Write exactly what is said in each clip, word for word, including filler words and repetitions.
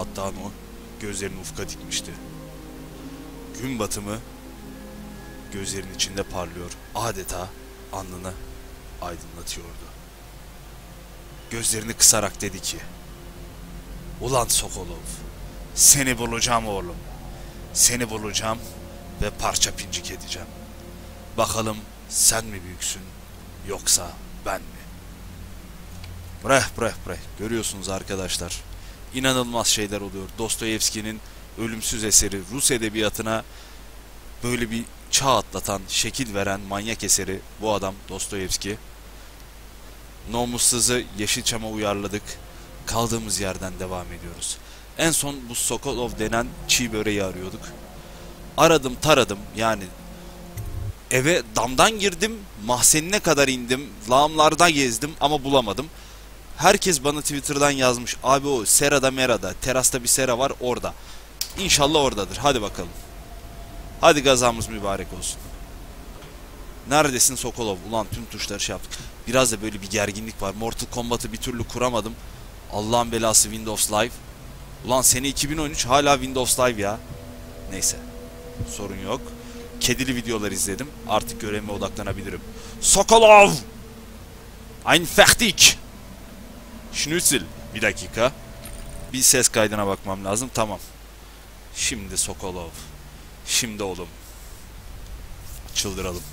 Hatta o gözlerini ufka dikmişti. Gün batımı gözlerinin içinde parlıyor. Adeta alnını aydınlatıyordu. Gözlerini kısarak dedi ki, "Ulan Sokolov, seni bulacağım oğlum. Seni bulacağım ve parça pincik edeceğim. Bakalım sen mi büyüksün yoksa ben mi?" Breh breh breh. Görüyorsunuz arkadaşlar. İnanılmaz şeyler oluyor. Dostoyevski'nin ölümsüz eseri, Rus edebiyatına böyle bir çağ atlatan, şekil veren manyak eseri bu adam Dostoyevski. Namussuz'u Yeşilçam'a uyarladık. Kaldığımız yerden devam ediyoruz. En son bu Sokolov denen çiğ böreği arıyorduk. Aradım taradım, yani eve damdan girdim, mahzenine kadar indim, lağımlarda gezdim ama bulamadım. Herkes bana Twitter'dan yazmış, abi o serada merada, terasta bir sera var orada. İnşallah oradadır, hadi bakalım. Hadi gazamız mübarek olsun. Neredesin Sokolov? Ulan tüm tuşları şey yaptık. Biraz da böyle bir gerginlik var. Mortal Kombat'ı bir türlü kuramadım. Allah'ın belası Windows Live. Ulan sene iki bin on üç hala Windows Live ya. Neyse. Sorun yok. Kedili videolar izledim. Artık görevime odaklanabilirim. Sokolov! Ein fertig! Schnitzel. Bir dakika. Bir ses kaydına bakmam lazım. Tamam. Şimdi Sokolov. Şimdi oğlum. Çıldıralım.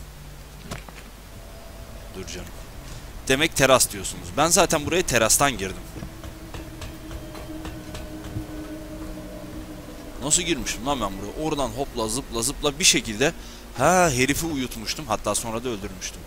Dur canım. Demek teras diyorsunuz. Ben zaten buraya terastan girdim. Nasıl girmişim lan ben buraya? Oradan hopla zıpla zıpla bir şekilde ha herifi uyutmuştum. Hatta sonra da öldürmüştüm.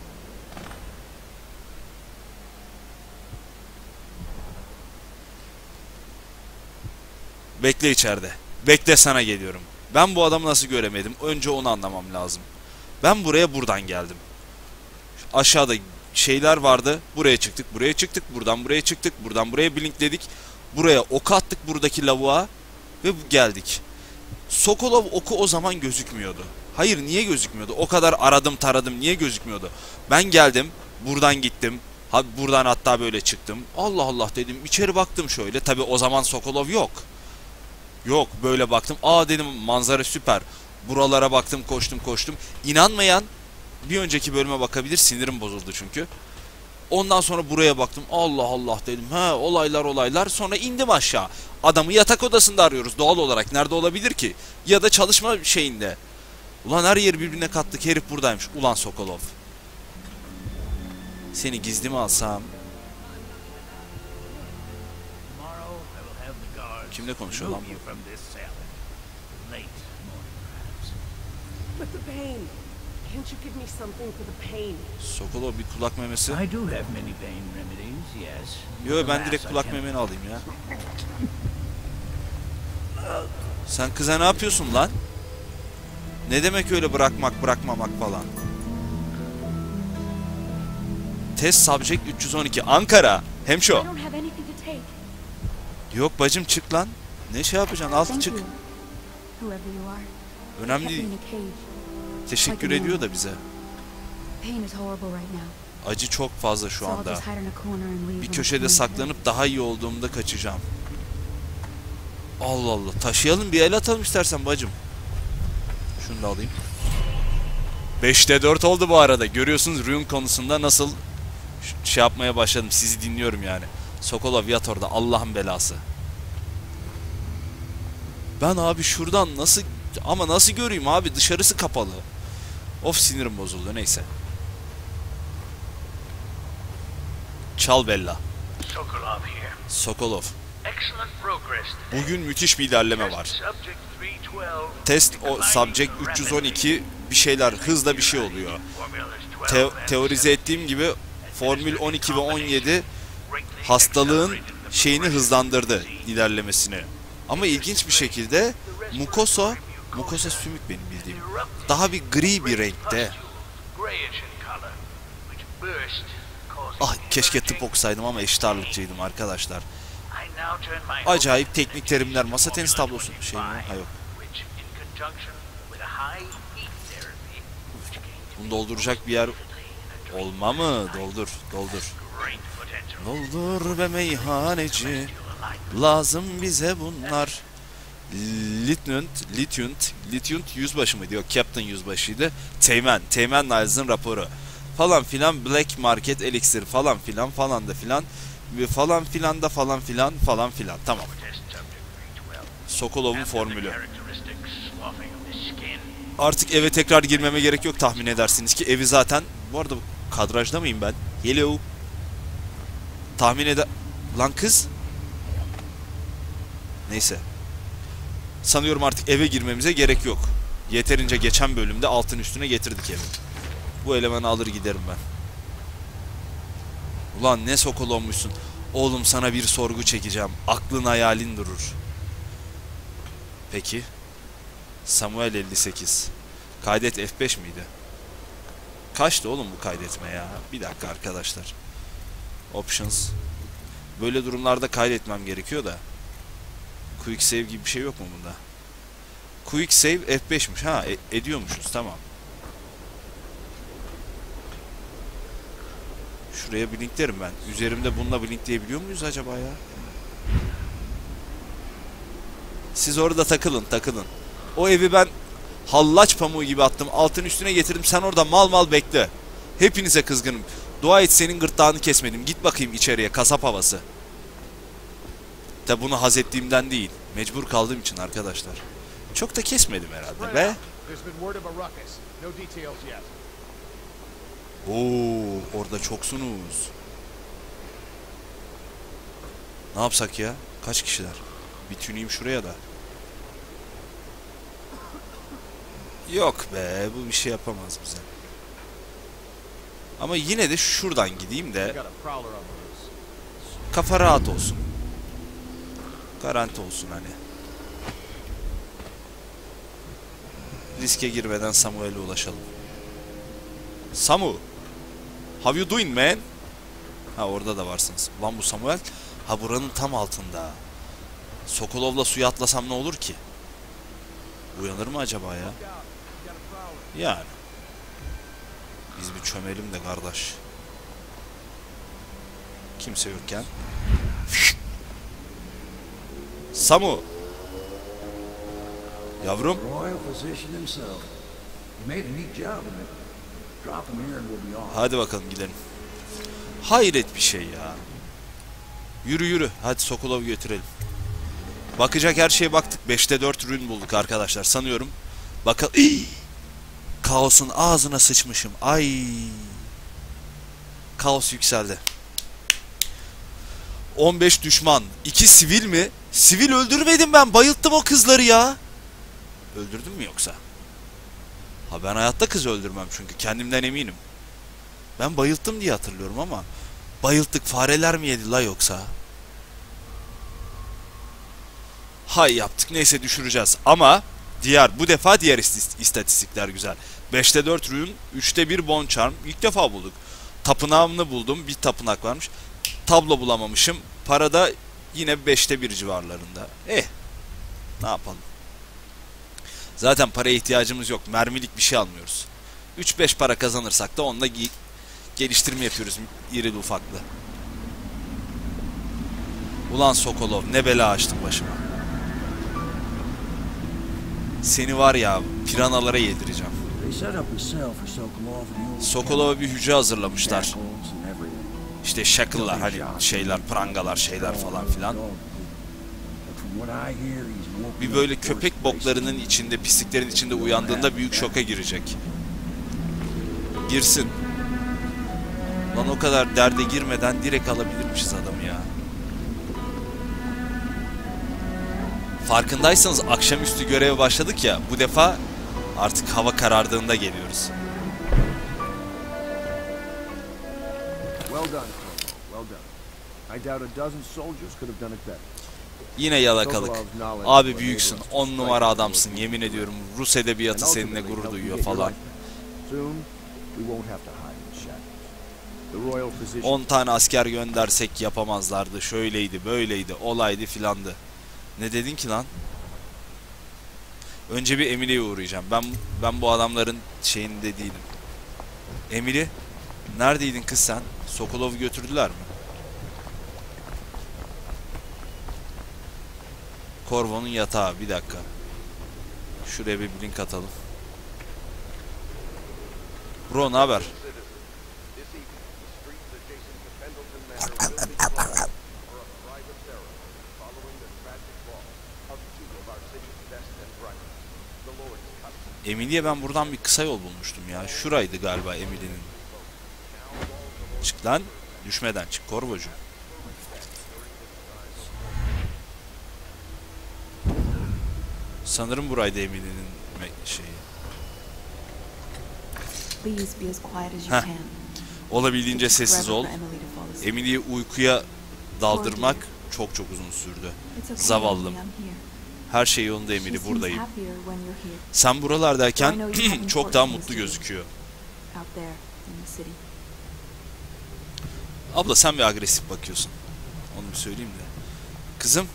Bekle içeride. Bekle, sana geliyorum. Ben bu adamı nasıl göremedim? Önce onu anlamam lazım. Ben buraya buradan geldim. Aşağıda şeyler vardı. Buraya çıktık, buraya çıktık, buradan buraya çıktık, buradan buraya blinkledik. Buraya ok attık buradaki lavuğa ve geldik. Sokolov oku o zaman gözükmüyordu. Hayır, niye gözükmüyordu? O kadar aradım taradım, niye gözükmüyordu? Ben geldim, buradan gittim. Ha, buradan hatta böyle çıktım. Allah Allah dedim, içeri baktım şöyle. Tabi o zaman Sokolov yok. Yok, böyle baktım. Aa dedim, manzara süper. Buralara baktım, koştum koştum. İnanmayan bir önceki bölüme bakabilir, sinirim bozuldu çünkü. Ondan sonra buraya baktım. Allah Allah dedim. Ha, olaylar olaylar. Sonra indim aşağı. Adamı yatak odasında arıyoruz doğal olarak. Nerede olabilir ki? Ya da çalışma şeyinde. Ulan her yeri birbirine kattık. Herif buradaymış. Ulan Sokolov. Seni gizli mi alsam? Kimle konuşuyor lan bu? Sokolov bir kulak memesi. Yo, ben direkt kulak memeni alayım ya. Sen kıza ne yapıyorsun lan? Ne demek öyle bırakmak bırakmamak falan? Test subject üç yüz on iki Ankara. Hemşo. Yok bacım, çık lan. Ne şey yapacaksın? Al çık. Önemli değil. Teşekkür ediyor da bize. Acı çok fazla şu anda. Bir köşede saklanıp daha iyi olduğumda kaçacağım. Allah Allah. Taşıyalım, bir el atalım istersen bacım. Şunu da alayım. beşte dört oldu bu arada. Görüyorsunuz Rune konusunda nasıl şey yapmaya başladım. Sizi dinliyorum yani. Sokolov yat orada, Allah'ın belası. Ben abi şuradan nasıl, ama nasıl göreyim abi, dışarısı kapalı. Of, sinirim bozuldu, neyse. Çal Bella. Sokolov. Bugün müthiş bir ilerleme var. Test o subject üç yüz on iki bir şeyler, hızla bir şey oluyor. Te teorize ettiğim gibi Formül on iki ve on yedi hastalığın şeyini hızlandırdı, ilerlemesini. Ama ilginç bir şekilde mukosa, mukosa sümük benim bildiğim, daha bir gri bir renkte. Ah, keşke tıp okusaydım ama eşit ağırlıkçıydım arkadaşlar. Acayip teknik terimler. Masa tenisi tablosu şey mi? Ha yok. Bunu dolduracak bir yer olma mı? Doldur, doldur. Doldur be meyhaneci. Lazım bize bunlar. Lieutenant, Lieutenant, Lieutenant yüzbaşı mıydı? Yok, Captain yüzbaşıydı. Teğmen, Teğmen Niles'ın raporu. Falan filan, Black Market Elixir falan filan falan da filan. Ve falan filan da falan filan falan filan. Tamam. Sokolov'un formülü. Artık eve tekrar girmeme gerek yok, tahmin edersiniz ki evi zaten... Bu arada kadrajda mıyım ben? Hello. Tahmin eder... Lan kız. Neyse. Sanıyorum artık eve girmemize gerek yok. Yeterince geçen bölümde altın üstüne getirdik evi. Bu elemanı alır giderim ben. Ulan ne Sokol olmuşsun. Oğlum sana bir sorgu çekeceğim. Aklın hayalin durur. Peki. Samuel elli sekiz. Kaydet F beş miydi? Kaçtı oğlum bu kaydetme ya? Bir dakika arkadaşlar. Options. Böyle durumlarda kaydetmem gerekiyor da. Quick save gibi bir şey yok mu bunda? Quick save F beş'miş. Ha e ediyormuşuz, tamam. Şuraya blinklerim ben. Üzerimde bununla blinkleyebiliyor muyuz acaba ya? Siz orada takılın takılın. O evi ben hallaç pamuğu gibi attım. Altın üstüne getirdim. Sen orada mal mal bekle. Hepinize kızgınım. Dua et senin gırtlağını kesmedim. Git bakayım içeriye. Kasap havası. Tabi bunu haz ettiğimden değil. Mecbur kaldığım için arkadaşlar. Çok da kesmedim herhalde be. Oo, orada çoksunuz. Ne yapsak ya? Kaç kişiler? Bir tüneyim şuraya da. Yok be, bu bir şey yapamaz bize. Ama yine de şuradan gideyim de kafa rahat olsun. Garanti olsun hani. Riske girmeden Samuel'e ulaşalım. Samu. How you doing man? Ha orada da varsınız. Lan bu Samuel. Ha buranın tam altında. Sokolov'la suya atlasam ne olur ki? Uyanır mı acaba ya? Yani. Biz bir çömelim de kardeş. Kimse yokken. Samu. Yavrum. Hadi bakalım gidelim. Hayret bir şey ya. Yürü yürü. Hadi Sokolov'u götürelim. Bakacak her şeye baktık. beşte dört ürün bulduk arkadaşlar. Sanıyorum. Bakalım. Kaos'un ağzına sıçmışım. Ay. Kaos yükseldi. on beş düşman. iki sivil mi? Sivil öldürmedim ben. Bayılttım o kızları ya. Öldürdüm mü yoksa? Ha ben hayatta kız öldürmem çünkü. Kendimden eminim. Ben bayılttım diye hatırlıyorum ama. Bayılttık. Fareler mi yedi la yoksa? Hay yaptık. Neyse düşüreceğiz. Ama diğer bu defa diğer istatistikler güzel. beşte dört rün, üçte bir bon charm. İlk defa bulduk. Tapınağımını buldum. Bir tapınak varmış. Tablo bulamamışım. Parada yine beşte bir civarlarında. Eh. Ne yapalım? Zaten paraya ihtiyacımız yok. Mermilik bir şey almıyoruz. üç beş para kazanırsak da onunla geliştirme yapıyoruz. İrili ufaklı. Ulan Sokolov ne bela açtın başıma. Seni var ya piranalara yedireceğim. Sokolov'a bir hücre hazırlamışlar. İşte shackle'lar hani şeyler, prangalar, şeyler falan filan. Bir böyle köpek boklarının içinde, pisliklerin içinde uyandığında büyük şoka girecek. Girsin. Lan o kadar derde girmeden direkt alabilirmişiz adamı ya. Farkındaysanız akşamüstü göreve başladık ya, bu defa artık hava karardığında geliyoruz. Yine yalakalık. Abi büyüksün, on numara adamsın, yemin ediyorum. Rus edebiyatı seninle gurur duyuyor falan. on tane asker göndersek yapamazlardı. Şöyleydi, böyleydi, olaydı filandı. Ne dedin ki lan? Önce bir Emily'ye uğrayacağım. Ben ben bu adamların şeyinde değilim. Emily, neredeydin kız sen? Sokolov'u götürdüler mi? Corvo'nun yatağı. Bir dakika. Şuraya bir link atalım. Bro ne haber? Emily'ye ben buradan bir kısa yol bulmuştum ya. Şuraydı galiba Emily'nin. Çık lan. Düşmeden çık Corvo'cum. Sanırım buraydı Emily'nin şeyi. Heh. Olabildiğince sessiz ol. Emily'yi uykuya daldırmak çok çok uzun sürdü. Zavallım. Her şey yolunda Emily, buradayım. Sen buralardayken çok daha mutlu gözüküyor. Abla sen bir agresif bakıyorsun. Onu bir söyleyeyim de. Kızım.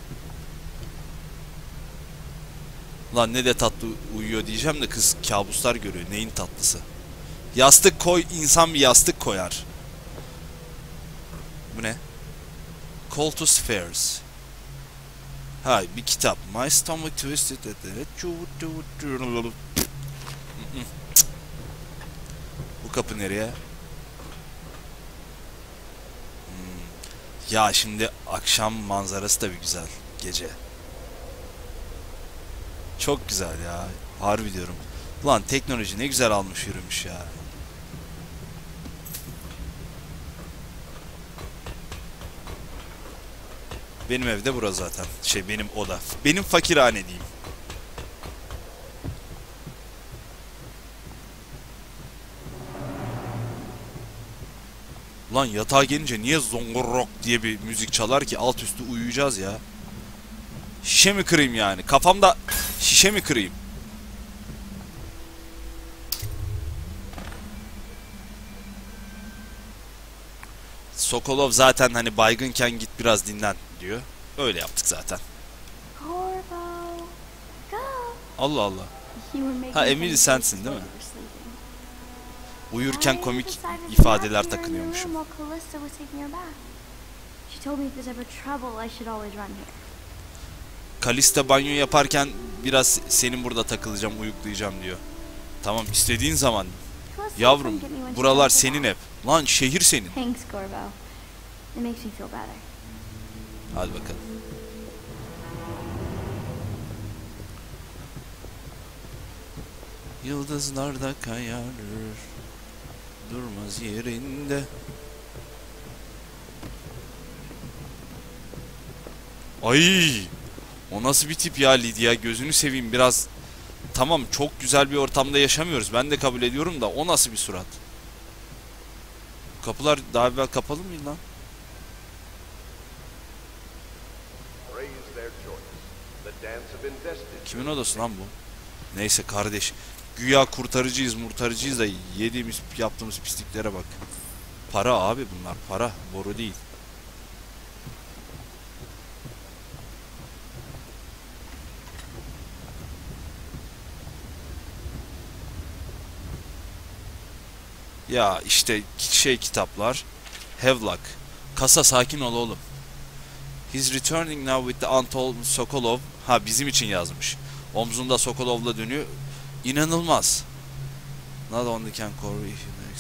Lan ne de tatlı uyuyor diyeceğim de kız kabuslar görüyor. Neyin tatlısı? Yastık koy, insan bir yastık koyar. Bu ne? Call to Spheres. Ha, bir kitap. My stomach twisted. Bu kapı nereye? Hmm. Ya şimdi akşam manzarası da bir güzel. Gece. Çok güzel ya. Harbi diyorum. Ulan teknoloji ne güzel almış yürümüş ya. Benim evde burası zaten. Şey benim oda. Benim fakirhane diyeyim. Ulan yatağa gelince niye zongorok diye bir müzik çalar ki alt üstü uyuyacağız ya. Şişe mi kırayım yani? Kafamda şişe mi kırayım? Sokolov zaten hani baygınken git biraz dinlen diyor. Öyle yaptık zaten. Allah Allah. Ha Emily sensin değil mi? Uyurken komik ifadeler takınıyormuşum. Kalista banyo yaparken biraz senin burada takılacağım, uyuklayacağım diyor. Tamam istediğin zaman. Yavrum buralar senin hep. Lan şehir senin. Hadi bakalım. Yıldızlar da kayar, durmaz yerinde. Ay! O nasıl bir tip ya Lydia? Gözünü seveyim biraz. Tamam çok güzel bir ortamda yaşamıyoruz. Ben de kabul ediyorum da o nasıl bir surat? Kapılar daha evvel kapalı mıydı lan? Kimin odası lan bu? Neyse kardeş. Güya kurtarıcıyız murtarıcıyız da yediğimiz yaptığımız pisliklere bak. Para abi bunlar para. Boru değil. Ya işte şey kitaplar. Havelock. Kasa sakin ol oğlum. He's returning now with the untold Sokolov. Ha bizim için yazmış. Omzunda Sokolov'la dönüyor. İnanılmaz. Not only can Corey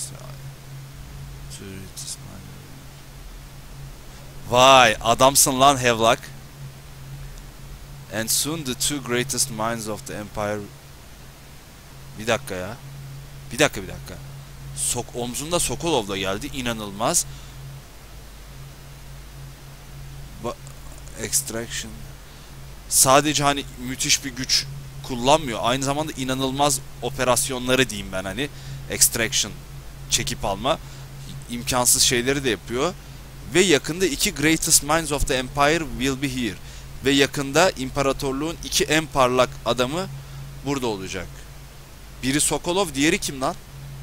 Vay adamsın lan Havelock. And soon the two greatest minds of the empire. Bir dakika ya. Bir dakika bir dakika. Sok omzunda Sokolov'la geldi. İnanılmaz. Ba Extraction. Sadece hani müthiş bir güç kullanmıyor. Aynı zamanda inanılmaz operasyonları diyeyim ben hani. Extraction. Çekip alma. İmkansız şeyleri de yapıyor. Ve yakında iki greatest minds of the empire will be here. Ve yakında imparatorluğun iki en parlak adamı burada olacak. Biri Sokolov, diğeri kim lan?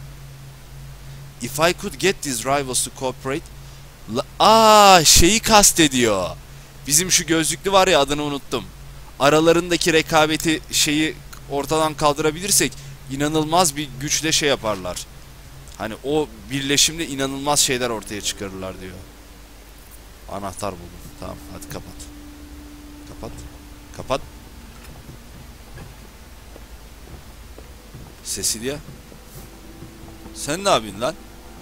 If I could get these rivals to cooperate. Aa, şeyi kastediyor. Bizim şu gözlüklü var ya, adını unuttum. Aralarındaki rekabeti şeyi ortadan kaldırabilirsek inanılmaz bir güçle şey yaparlar. Hani o birleşimde inanılmaz şeyler ortaya çıkarırlar diyor. Anahtar buldum. Tamam hadi kapat. Kapat. Kapat. Cecilia. Sen ne yapıyorsun lan?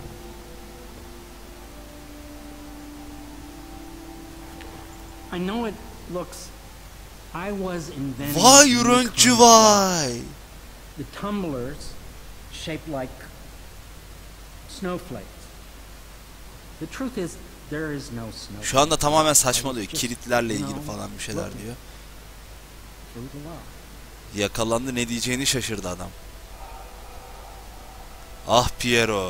I know it looks. I was inventing. Vay yürüncü vay. The tumblers shaped like snowflakes. The truth is there is no snowflake. Şu anda tamamen saçmalıyor. Kilitlerle ilgili falan bir şeyler diyor. Yakalandı, ne diyeceğini şaşırdı adam. Ah Piero.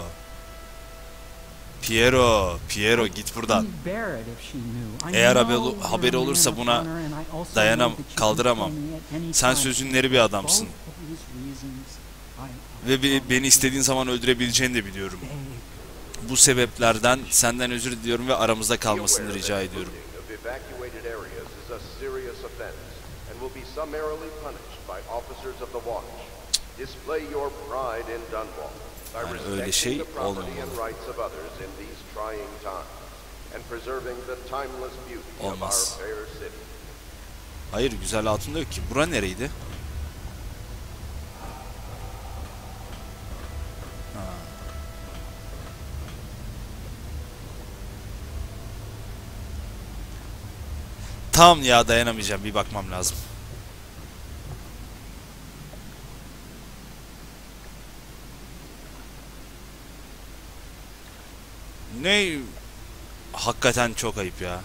Piero, Piero git buradan. Eğer haberi, haberi olursa buna dayanam, kaldıramam. Sen sözünleri bir adamsın. Ve be, beni istediğin zaman öldürebileceğini de biliyorum. Bu sebeplerden senden özür diliyorum ve aramızda kalmasını rica ediyorum. Yani öyle şey olmamalı. Olmaz. Hayır, güzel altında yok ki. Bura nereydi? Ha. Tamam ya, dayanamayacağım. Bir bakmam lazım. Ne? Hakikaten çok ayıp ya.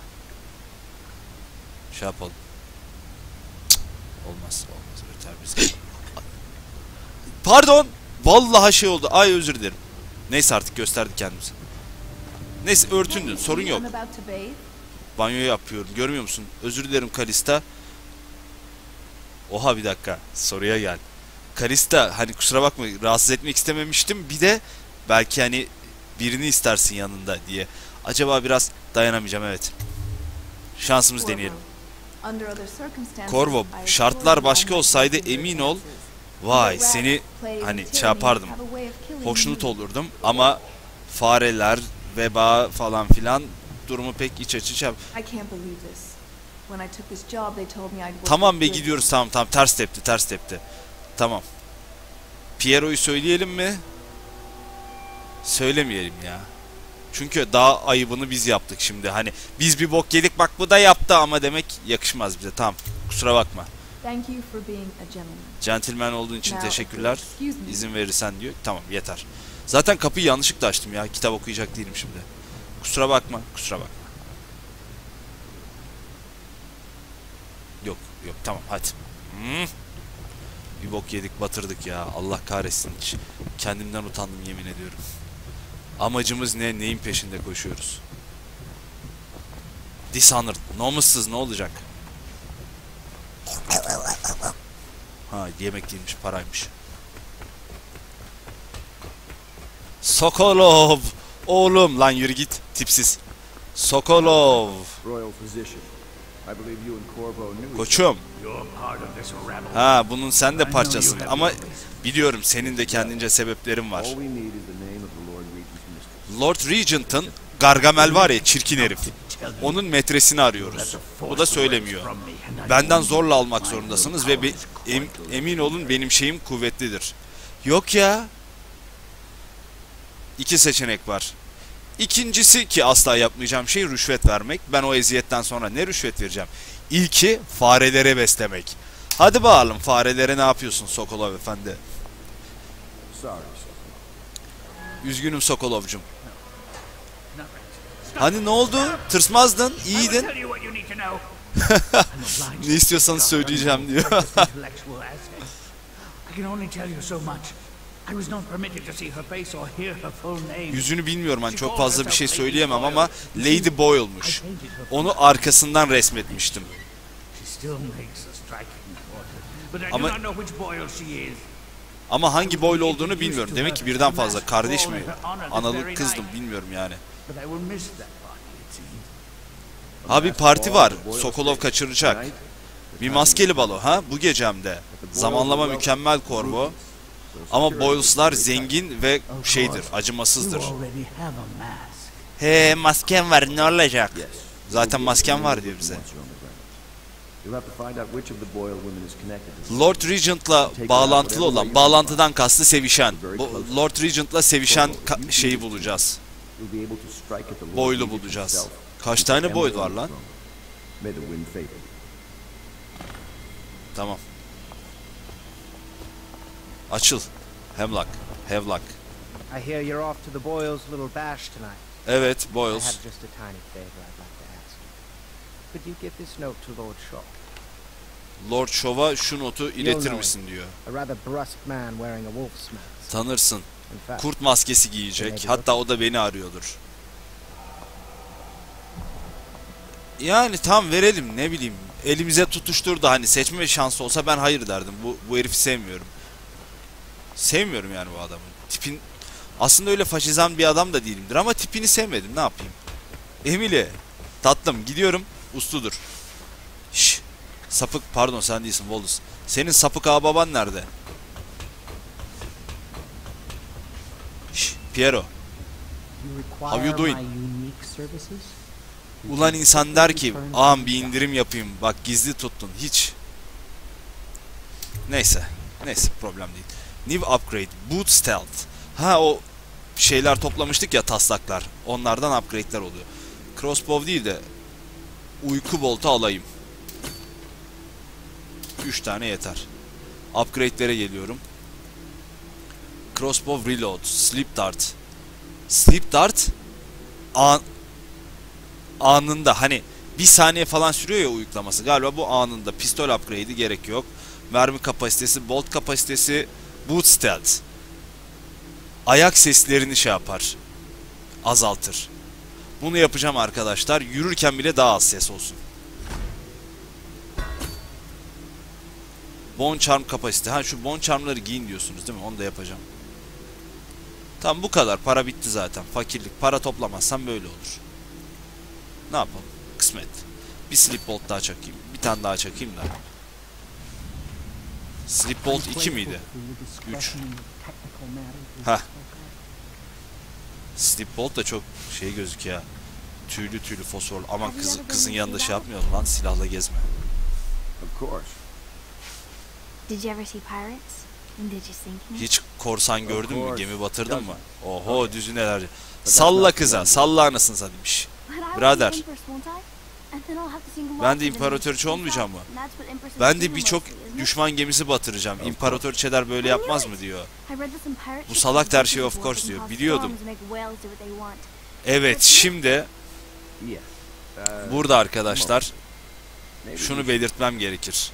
Şey yapalım. Cık. Olmaz, olmaz. Yeter bize. Pardon. Vallahi şey oldu. Ay özür dilerim. Neyse artık gösterdik kendimizi. Neyse örtündün. Sorun yok. Banyo yapıyorum. Görmüyor musun? Özür dilerim Kalista. Oha bir dakika. Soruya gel. Kalista hani kusura bakma rahatsız etmek istememiştim. Bir de belki hani birini istersin yanında diye. Acaba biraz dayanamayacağım, evet. Şansımız deneyelim. Corvo, şartlar başka olsaydı emin ol. Vay seni hani şey yapardım. Hoşnut olurdum ama fareler, veba falan filan durumu pek iç açıcı yap. Tamam be gidiyoruz, tamam tamam ters tepti ters tepti. Tamam. Piero'yu söyleyelim mi? Söylemeyelim ya. Çünkü daha ayıbını biz yaptık şimdi. Hani biz bir bok yedik bak bu da yaptı ama demek yakışmaz bize. Tamam. Kusura bakma. Gentleman olduğun için teşekkürler. İzin verirsen diyor. Tamam yeter. Zaten kapıyı yanlışlıkla açtım ya. Kitap okuyacak değilim şimdi. Kusura bakma. Kusura bakma. Yok yok tamam hadi. Hmm. Bir bok yedik batırdık ya. Allah kahretsin hiç. Kendimden utandım yemin ediyorum. Amacımız ne? Neyin peşinde koşuyoruz? Dishonored. Namussuz ne olacak? Ha yemek değilmiş, paraymış. Sokolov. Oğlum lan yürü git. Tipsiz. Sokolov. Koçum. Ha bunun sen de parçasın ama biliyorum senin de kendince sebeplerin var. Lord Regent'ın Gargamel var ya çirkin herif. Onun metresini arıyoruz. O da söylemiyor. Benden zorla almak zorundasınız ve be, em, emin olun benim şeyim kuvvetlidir. Yok ya. İki seçenek var. İkincisi ki asla yapmayacağım şey rüşvet vermek. Ben o eziyetten sonra ne rüşvet vereceğim? İlki farelere beslemek. Hadi bakalım farelere ne yapıyorsun Sokolov efendi? Üzgünüm Sokolovcum. Hani ne oldu? Tırsmazdın, iyiydin. Ne istiyorsanız söyleyeceğim diyor. Yüzünü bilmiyorum hani çok fazla bir şey söyleyemem ama Lady Boyle'muş. Onu arkasından resmetmiştim. Ama ama hangi Boyle olduğunu bilmiyorum. Demek ki birden fazla kardeş mi? Analı kızdım bilmiyorum yani. Ha bir parti var. Sokolov kaçıracak. Bir maskeli balo ha bu gecemde. Zamanlama mükemmel Corvo. Ama Boyles'lar zengin ve şeydir, acımasızdır. He masken var ne olacak? Zaten masken var diyor bize. You'll have to find out which of the Boyle women is connected to the Lord Regent'la bağlantılı olan, bağlantıdan kastı sevişen. Bu Lord Regent'la sevişen ka- şeyi bulacağız. You'll be able to strike at the Lord Boyle'u Regent bulacağız. himself. Kaç tane Boyle var lan? May the wind favor. Tamam. Açıl. Hemlock. Hemlock. I hear you're off to the Boyles' little bash tonight. Evet, I have Boyles. just a tiny favor I'd like to ask you. Could you give this note to Lord Shaw? Lord Shaw'a şu notu iletir misin diyor. A rather brusque man wearing a wolf's mask. Tanırsın. In fact, Kurt maskesi giyecek. Hatta o da beni arıyordur. Yani tam verelim, ne bileyim. Elimize tutuşturdu, hani seçme şansı olsa ben hayır derdim. Bu, bu herifi sevmiyorum. Sevmiyorum yani bu adamı. Tipin aslında öyle faşizan bir adam da değilimdir ama tipini sevmedim, ne yapayım. Emily, tatlım gidiyorum, usludur. Şş, sapık, pardon sen değilsin Wallace. Senin sapık ağababan nerede? Şş, Piero. You How you require doing? my unique services? Ulan insan der ki ağam bir indirim yapayım, bak gizli tuttun hiç. Neyse, neyse problem değil. New upgrade, boot stealth. Ha o şeyler toplamıştık ya, taslaklar. Onlardan upgrade'ler oluyor. Crossbow değil de uyku boltu alayım. üç tane yeter. Upgrade'lere geliyorum. Crossbow reload, sleep dart. Sleep dart an anında, hani bir saniye falan sürüyor ya uyuklaması. Galiba bu anında. Pistol upgrade'i gerek yok. Mermi kapasitesi, bolt kapasitesi, boot stealth. Ayak seslerini şey yapar. Azaltır. Bunu yapacağım arkadaşlar. Yürürken bile daha az ses olsun. Bone charm kapasite. Ha şu bone charm'ları giyin diyorsunuz değil mi? Onu da yapacağım. Tamam, bu kadar. Para bitti zaten. Fakirlik. Para toplamazsam böyle olur. Ne yapalım? Kısmet. Bir slip bolt daha çakayım. Bir tane daha çakayım da. Slip bolt iki miydi? üç. Heh. Slip bolt da çok şey gözüküyor. Tüylü tüylü fosforlu. Aman kız, kızın yanında şey yapmayalım lan, silahla gezme. Of course. Did you ever see pirates? And did you sink me? Hiç korsan gördün mü? Gemi batırdın mı? Oho, düzü neler. Salla kıza, salla anasını satayım. Şş. Birader. Ben de imparatoriçe olmayacağım mı? Ben de birçok düşman gemisi batıracağım. İmparatoriçeler böyle yapmaz mı diyor. Bu salak her şey of course diyor. Biliyordum. Evet, şimdi burada arkadaşlar şunu belirtmem gerekir.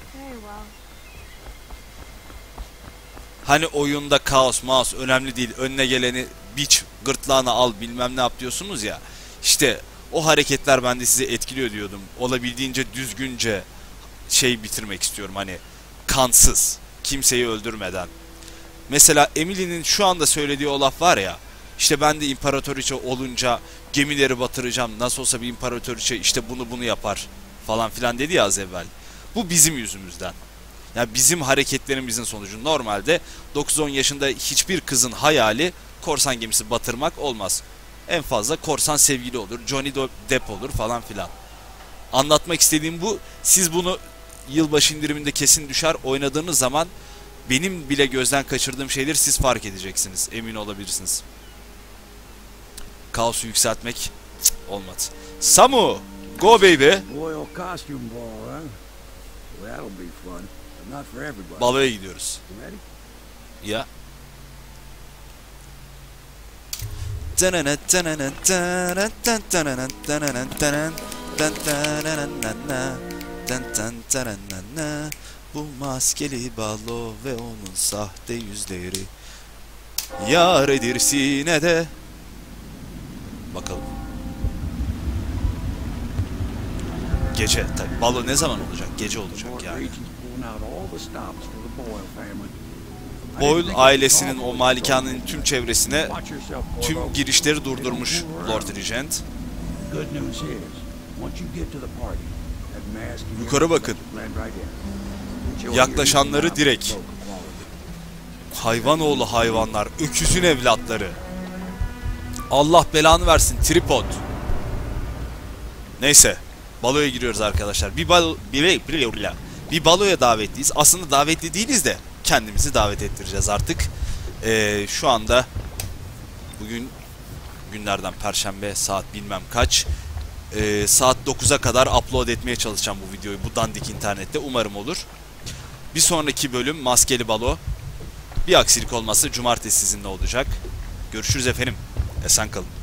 Hani oyunda kaos, maos önemli değil. Önüne geleni biç, gırtlağına al, bilmem ne yap diyorsunuz ya. İşte o hareketler bende sizi etkiliyor diyordum. Olabildiğince düzgünce şey bitirmek istiyorum, hani kansız, kimseyi öldürmeden. Mesela Emily'nin şu anda söylediği o laf var ya, işte ben de imparatoriçe olunca gemileri batıracağım, nasıl olsa bir imparatoriçe işte bunu bunu yapar falan filan dedi ya az evvel. Bu bizim yüzümüzden. Yani bizim hareketlerimizin sonucu. Normalde dokuz on yaşında hiçbir kızın hayali korsan gemisi batırmak olmaz. En fazla korsan sevgili olur, Johnny Depp olur falan filan. Anlatmak istediğim bu. Siz bunu yılbaşı indiriminde kesin düşer. Oynadığınız zaman benim bile gözden kaçırdığım şeyleri siz fark edeceksiniz. Emin olabilirsiniz. Kaosu yükseltmek cık, olmadı. Samu, go baby. Royal costume ball, huh? Well, that'll be fun, but not for everybody. Baloya gidiyoruz. You ready? Ya. Bu maskeli balo ve onun sahte yüzleri yar edir sinede. Bakalım. Gece tabi. Balo ne zaman olacak? Gece olacak yani. Regent's pulling out all the stops for the Boyle family. Boyle ailesinin o malikanenin tüm çevresine Watch yourself, tüm Porthos. girişleri durdurmuş Lord Regent. Good news is, once you get to the party, that mask and Yukarı bakın. blend right in. Show Yaklaşanları your direkt. local quality. Hayvanoğlu hayvanlar, öküzün evlatları. Allah belanı versin, tripod. Neyse, Baloya giriyoruz arkadaşlar. Bir balo bir, bir, bir baloya davetliyiz. Aslında davetli değiliz de kendimizi davet ettireceğiz artık. Ee, şu anda bugün günlerden Perşembe, saat bilmem kaç. Ee, saat dokuza kadar upload etmeye çalışacağım bu videoyu bu dandik internette. Umarım olur. Bir sonraki bölüm maskeli balo. Bir aksilik olmazsa cumartesi sizinle olacak. Görüşürüz efendim. Esen kalın.